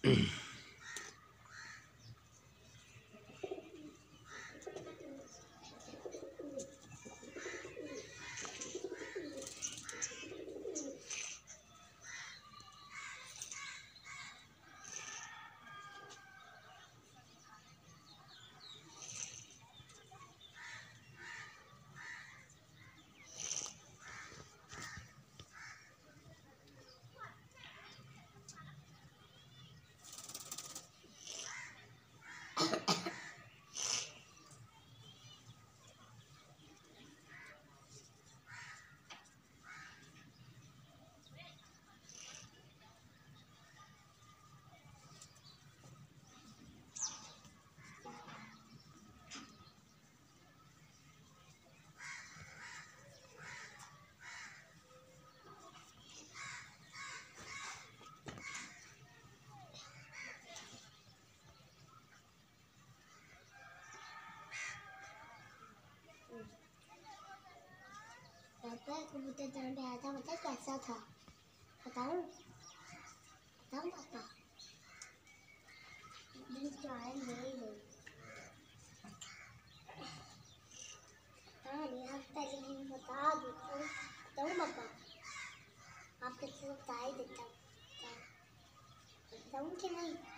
पापा कबूतर दान पे आया था, बता कैसा था? बताओ बताओ पापा। पहले मैं बता देता हूँ, बताओ पापा आप कैसे बता ही देता बताऊँ कि नहीं?